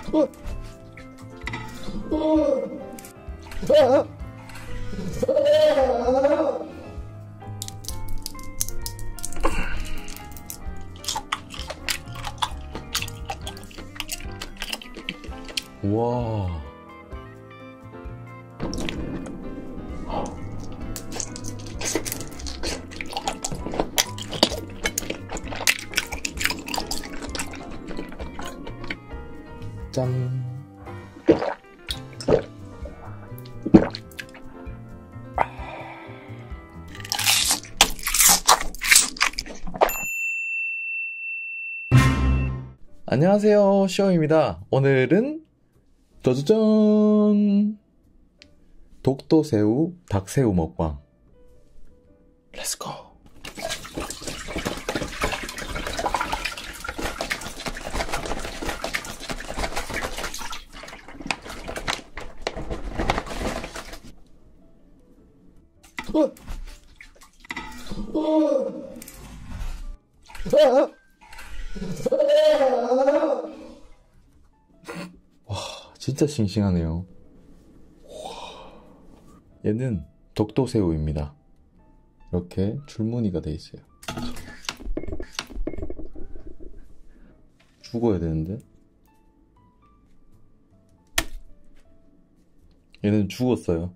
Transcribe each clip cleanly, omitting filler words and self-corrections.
와. 짠. 안녕하세요, 시험입니다. 오늘은 짜자잔! 독도새우, 닭새우 먹방. 렛츠고! 와, 진짜 싱싱하네요. 얘는 독도새우입니다. 이렇게 줄무늬가 돼 있어요. 죽어야 되는데. 얘는 죽었어요.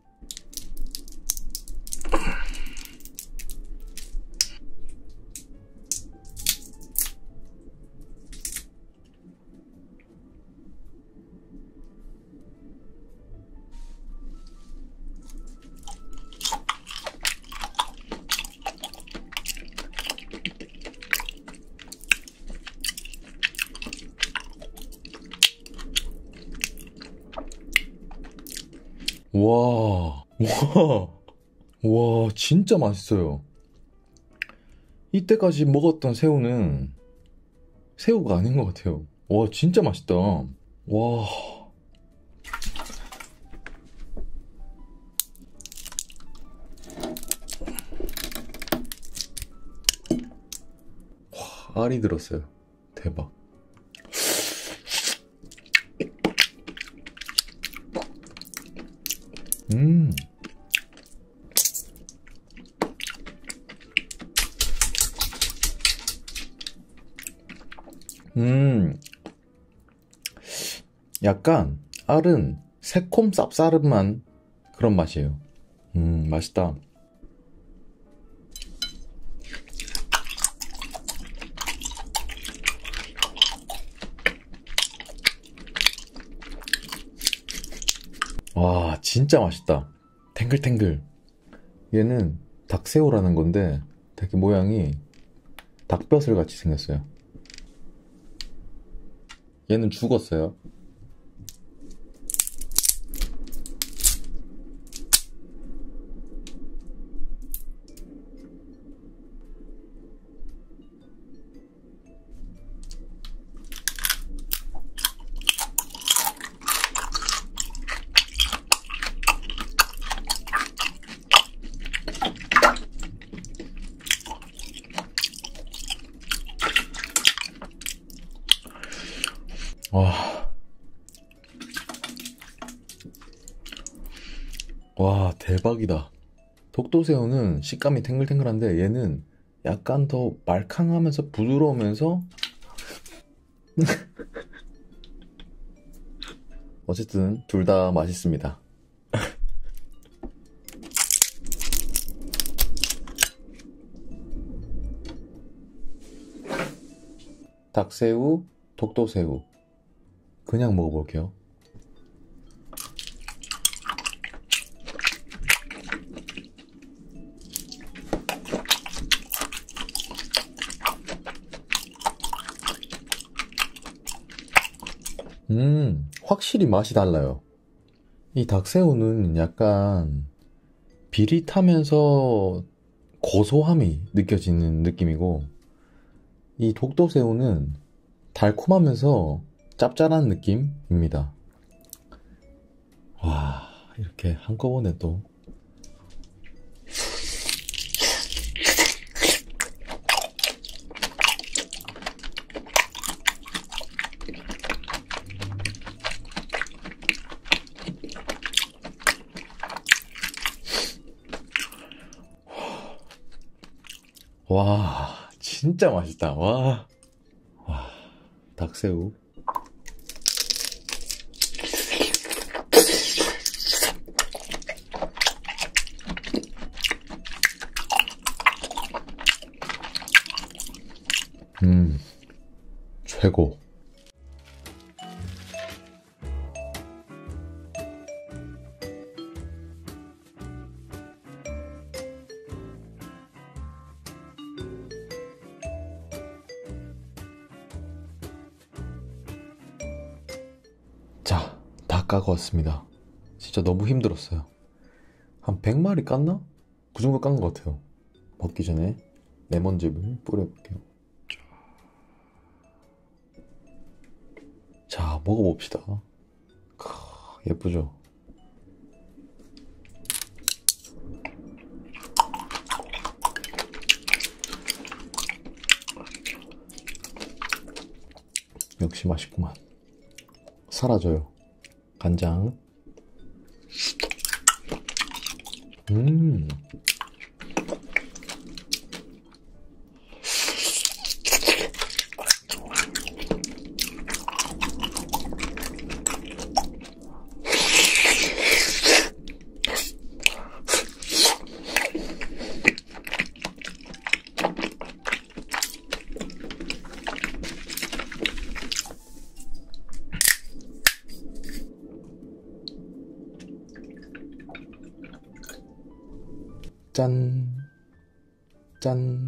와, 진짜 맛있어요. 이때까지 먹었던 새우는 새우가 아닌 것 같아요. 와, 진짜 맛있다. 와. 알이 들었어요. 대박. 약간 알은 새콤 쌉싸름한 그런 맛이에요. 맛있다. 와, 진짜 맛있다. 탱글탱글. 얘는 닭새우라는 건데 되게 모양이 닭벼슬 같이 생겼어요. 얘는 죽었어요. 와, 대박이다. 독도새우는 식감이 탱글탱글한데 얘는 약간 더 말캉하면서 부드러우면서 어쨌든 둘 다 맛있습니다. 닭새우, 독도새우 그냥 먹어볼게요. 확실히 맛이 달라요. 이 닭새우는 약간 비릿하면서 고소함이 느껴지는 느낌이고, 이 독도새우는 달콤하면서 짭짤한 느낌입니다. 와, 이렇게 한꺼번에 또 와, 진짜 맛있다. 와, 닭새우. 최고. 자, 다 까고 왔습니다. 진짜 너무 힘들었어요. 한 100마리 깠나? 그 정도 깐 것 같아요. 먹기 전에 레몬즙을 뿌려볼게요. 자, 먹어봅시다. 예쁘죠? 역시 맛있구만. 사라져요. 간장. 짠. 짠.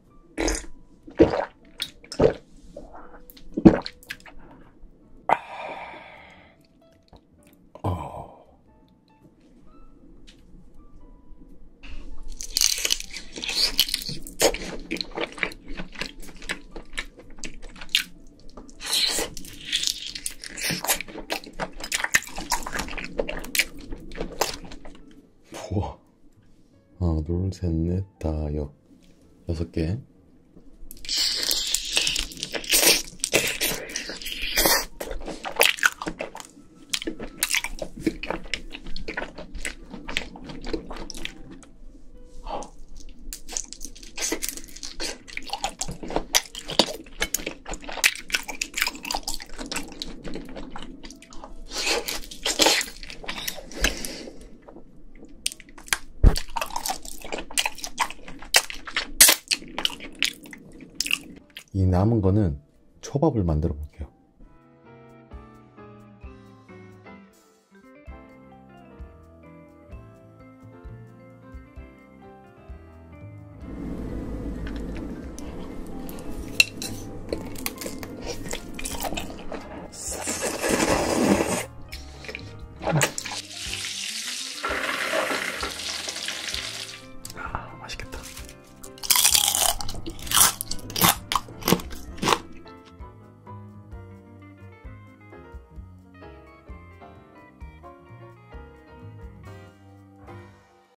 우와. 하나, 둘, 셋, 넷, 다, 6개. 이 남은 거는 초밥을 만들어 볼게요.